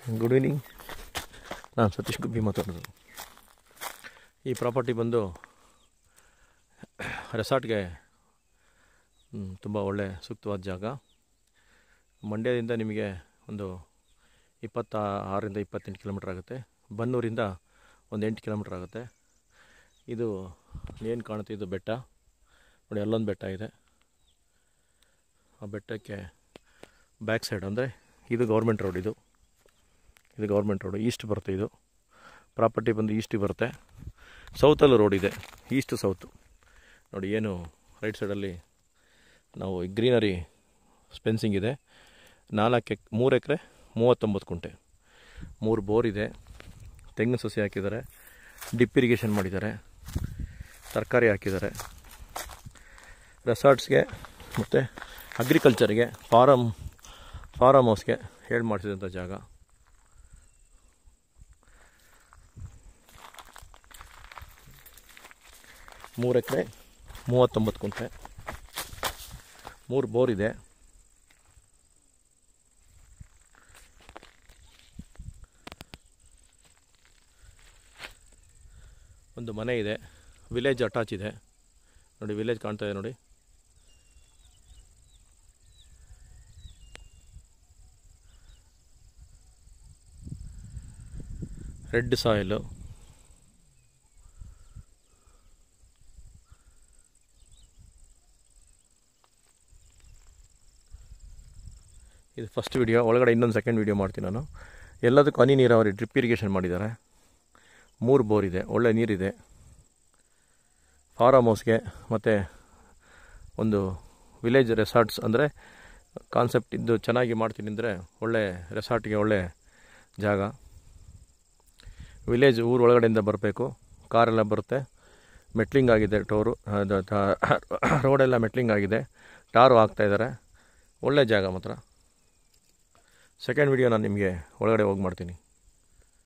Good evening. ನಾನು ಸತೀಶ್ ಗುಬ್ಬಿ ಮಾತಾಡೋದು. ಈ ಪ್ರಾಪರ್ಟಿ ಬಂದು ರೆಸಾರ್ಟ್ಗೆ ತುಂಬ ಒಳ್ಳೆ ಸೂಕ್ತವಾದ ಜಾಗ. ಮಂಡ್ಯದಿಂದ ನಿಮಗೆ ಒಂದು 26ರಿಂದ 28 ಕಿಲೋಮೀಟ್ರ್ ಆಗುತ್ತೆ. ಬನ್ನೂರಿಂದ ಒಂದು 8 ಕಿಲೋಮೀಟ್ರ್ ಆಗುತ್ತೆ. ಇದು ಏನು ಕಾಣುತ್ತೆ, ಇದು ಬೆಟ್ಟ ನೋಡಿ, ಅಲ್ಲೊಂದು ಬೆಟ್ಟ ಇದೆ. ಆ ಬೆಟ್ಟಕ್ಕೆ ಬ್ಯಾಕ್ ಸೈಡ್ ಅಂದರೆ ಇದು ಗೌರ್ಮೆಂಟ್ ರೋಡ್, ಇದು ಗೌರ್ಮೆಂಟ್ ರೋಡು. ಈಸ್ಟ್ ಬರುತ್ತೆ, ಇದು ಪ್ರಾಪರ್ಟಿ ಬಂದು ಈಸ್ಟಿಗೆ ಬರುತ್ತೆ. ಸೌತಲ್ಲೂ ರೋಡ್ ಇದೆ, ಈಸ್ಟ್ ಸೌತು ನೋಡಿ. ಏನು ರೈಟ್ ಸೈಡಲ್ಲಿ ನಾವು ಗ್ರೀನರಿ ಸ್ಪೆನ್ಸಿಂಗ್ ಇದೆ. 3 ಎಕರೆ 39 ಕುಂಟೆ, 3 ಬೋರ್ ಇದೆ, ತೆಂಗಿನ ಸಸಿ ಹಾಕಿದ್ದಾರೆ, ಡಿಪ್ ಇರಿಗೇಷನ್ ಮಾಡಿದ್ದಾರೆ, ತರಕಾರಿ ಹಾಕಿದ್ದಾರೆ. ರೆಸಾರ್ಟ್ಸ್ಗೆ ಮತ್ತು ಅಗ್ರಿಕಲ್ಚರ್ಗೆ, ಫಾರಮ್ ಹೌಸ್ಗೆ ಹೇಳಿ ಮಾಡಿಸಿದಂಥ ಜಾಗ. ಮೂರು ಎಕರೆ 39 ಕುಂಟೆ, 3 ಬೋರ್ ಇದೆ. ಒಂದು ಮನೆ ಇದೆ, ವಿಲೇಜ್ ಅಟ್ಯಾಚ್ ಇದೆ ನೋಡಿ. ವಿಲೇಜ್ ಕಾಣ್ತಾ ಇದೆ ನೋಡಿ. ರೆಡ್ ಸಾಯಿಲು, ಇದು ಫಸ್ಟ್ ವಿಡಿಯೋ. ಒಳಗಡೆ ಇನ್ನೊಂದು ಸೆಕೆಂಡ್ ವಿಡಿಯೋ ಮಾಡ್ತೀನಿ ನಾನು. ಎಲ್ಲದಕ್ಕೂ ಹನಿ ನೀರಾವರಿ ಡ್ರಿಪ್ ಇರಿಗೇಷನ್ ಮಾಡಿದ್ದಾರೆ. 3 ಬೋರ್ ಇದೆ, ಒಳ್ಳೆ ನೀರಿದೆ. ಫಾರಮ್ ಹೌಸ್ಗೆ ಮತ್ತು ಒಂದು ವಿಲೇಜ್ ರೆಸಾರ್ಟ್ಸ್ ಅಂದರೆ ಕಾನ್ಸೆಪ್ಟ್ ಇದ್ದು ಚೆನ್ನಾಗಿ ಮಾಡ್ತೀನಿ ಅಂದರೆ ಒಳ್ಳೆ ರೆಸಾರ್ಟ್ಗೆ ಒಳ್ಳೆ ಜಾಗ. ವಿಲೇಜ್ ಊರು ಒಳಗಡೆಯಿಂದ ಬರಬೇಕು, ಕಾರೆಲ್ಲ ಬರುತ್ತೆ. ಮೆಟ್ಲಿಂಗ್ ಆಗಿದೆ, ರೋಡೆಲ್ಲ ಮೆಟ್ಲಿಂಗ್ ಆಗಿದೆ, ಟಾರು ಹಾಕ್ತಾಯಿದ್ದಾರೆ. ಒಳ್ಳೆ ಜಾಗ ಮಾತ್ರ. ಸೆಕೆಂಡ್ ವಿಡಿಯೋ ನಾನು ನಿಮಗೆ ಒಳಗಡೆ ಹೋಗಿ ಮಾಡ್ತೀನಿ.